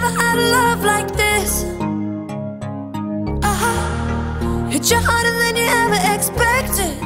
never had a love like this. Hit you harder than you ever expected.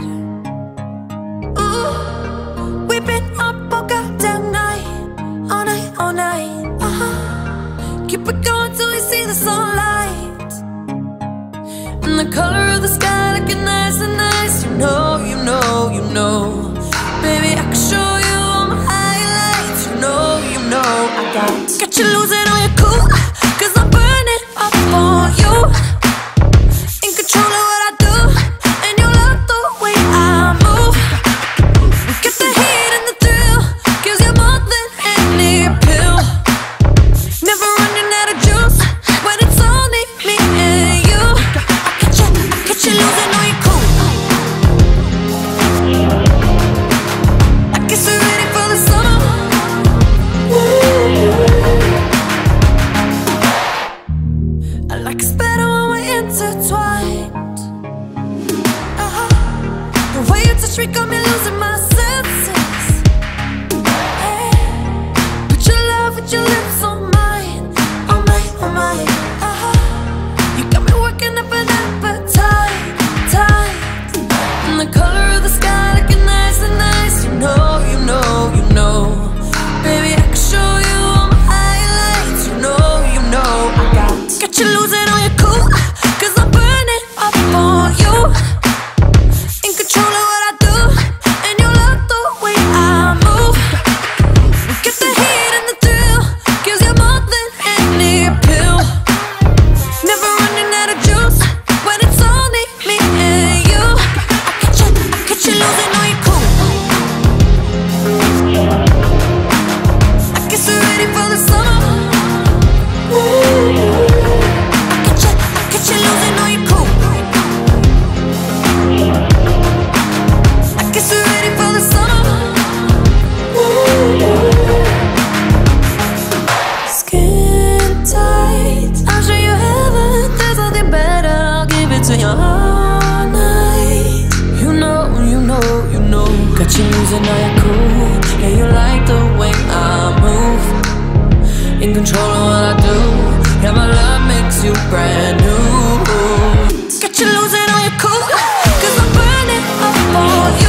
Ooh, we've been up all goddamn night, all night, all night. Keep it going till we see the sunlight, and the color of the sky looking nice and nice. You know, you know, you know. Baby, I can show you all my highlights. You know, I got you losing all your cool, 'cause I'm burning up on you. In control of what I do, and you love the way I move. Get the heat and the thrill, gives you more than any pill. Never running out of juice, when it's only me and you. I got you losing all your cool. I guess we're ready for the summer. I like us better when we're intertwined. The way you touch me got me losing my senses. Put your love with your lips on mine, on mine, on mine. You got me working up an appetite, tight. And the color of the sky looking nice and nice. You know, you know, you know. Baby, I can show you all my highlights. You know, I got you losing all your cool, 'cause I'm burning up on you. In control of what I do, and you love the way I move. Get the heat and the thrill, gives you more than any pill. Never running out of juice, when it's only me and you. I got you losing all your cool. I guess we're ready for the summer. Got you losing all your cool. I guess we're ready for the summer. Skin tight, I'll show you heaven. There's nothing better, I'll give it to you all night. You know, you know, you know. Got you losing all your cool. Yeah, you like the way I move. In control of what I do. Yeah, my love makes you brand new. Got you losing all your cool, 'cause I'm burning up on